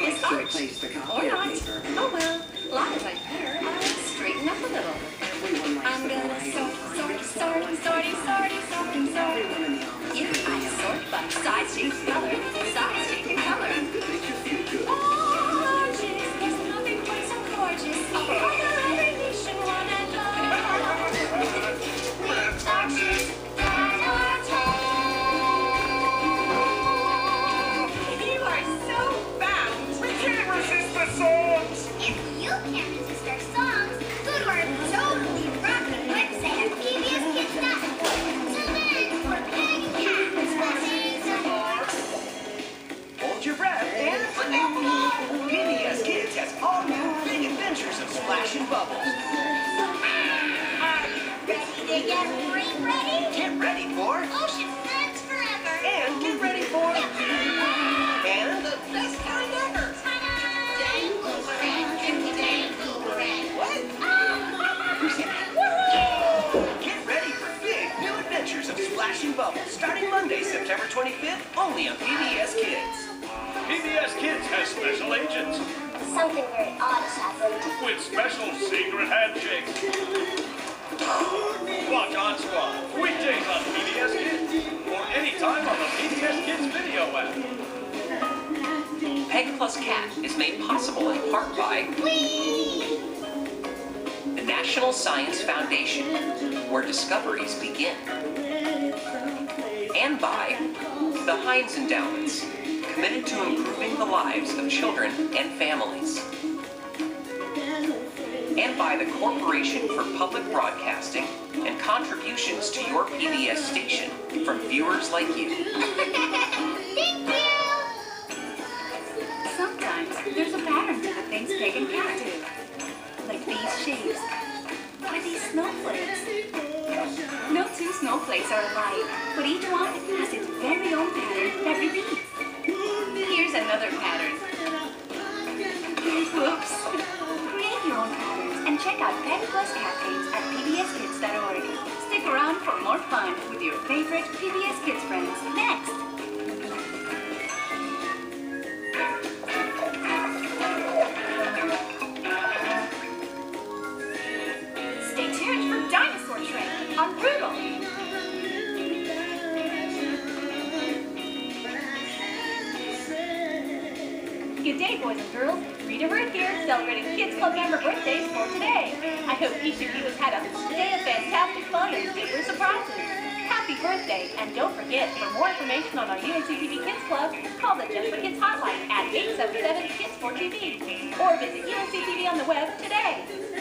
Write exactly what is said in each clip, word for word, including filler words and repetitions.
is art. Or not. Oh well, lies I hear. I'll straighten up a little. I'm gonna sort, sort, sort, sorty, sorty, sort, and sort. Yeah, I sort by size, shape, color. Size, shape, and color. Oh, geez, there's nothing quite so gorgeous. Oh, every nation, one and all. You are so bound. We can't resist the songs. If you can't resist our songs, go to our totally rocking website at P B S Kids dot org. Tune in for Pig and Cat, Splashing some more. Hold your breath and P B S Kids has all new big adventures of Splash and Bubbles. Are you ready to get free ready? Get ready for Ocean Friends Forever. and get ready for and the best kind ever. What? Get ready for big new adventures of Splash and Bubbles starting Monday, September twenty-fifth, only on P B S Kids. P B S Kids has special agents Something very odd has happened. with special secret handshakes. Watch On Squad weekdays on P B S Kids or anytime on the P B S Kids video app. Peg Plus Cat is made possible in part by Whee! the National Science Foundation, where discoveries begin, and by the Heinz Endowments, committed to improving the lives of children and families, and by the Corporation for Public Broadcasting and contributions to your P B S station from viewers like you. Thank you! Sometimes there's a pattern to the things Peg and Cat do. Like these shapes. Or these snowflakes. No two snowflakes are alike, but each one has its very own pattern that repeats. Here's another pattern. Whoops. Create your own patterns and check out Peg Plus Cat paints at P B S Kids dot org. Stick around for more fun with your favorite P B S Kids friends next. Stay tuned for Dinosaur Train on Brutal. Good day, boys and girls. Rita Ruth here, celebrating Kids Club member birthdays for today. I hope each of you has had a full day of fantastic fun and bigger surprises. Happy birthday, and don't forget, for more information on our U N C T V Kids Club, call the Just for Kids hotline at eight seven seven, Kids four T V, or visit U N C T V on the web today.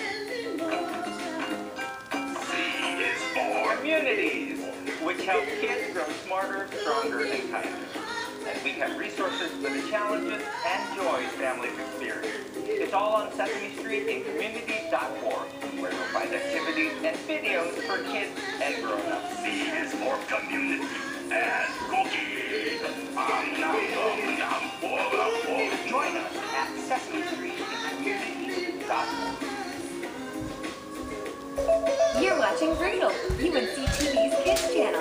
is for communities, which help kids grow smarter, stronger, and kinder. And we have resources for the challenges and joys families experience. It's all on Sesame Street in community dot org, where you'll find activities and videos for kids and grown-ups. C is for community and cookie. Um, nom, nom, nom, oh, oh. Join us at Sesame Street in community dot org. You're watching Brutal, U N C T V's Kids channel.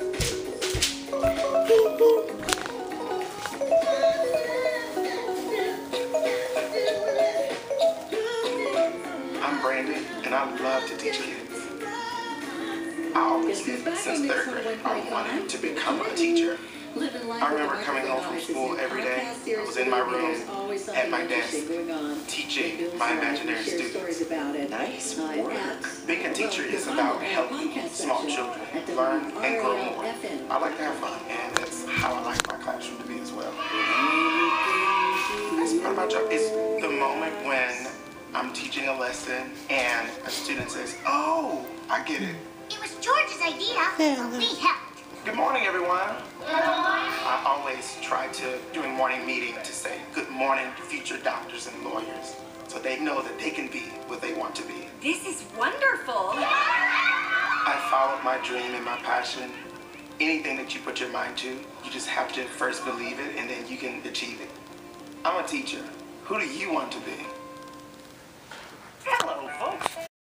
I'm Brandon, and I love to teach kids. I always did, since third grade, I wanted to become a teacher. I remember coming home from school every day. I was in my room, at my desk, teaching my imaginary students. Nice work. Being a teacher is about helping small children learn and grow more. I like to have fun, and that's how I like my classroom to be as well. That's part of my job. It's the moment when I'm teaching a lesson and a student says, "Oh, I get it." It was George's idea, but we helped. Good morning, everyone. I always try to, during morning meeting, to say good morning to future doctors and lawyers, so they know that they can be what they want to be. This is wonderful. I followed my dream and my passion. Anything that you put your mind to, you just have to first believe it, and then you can achieve it. I'm a teacher. Who do you want to be? Hello, folks.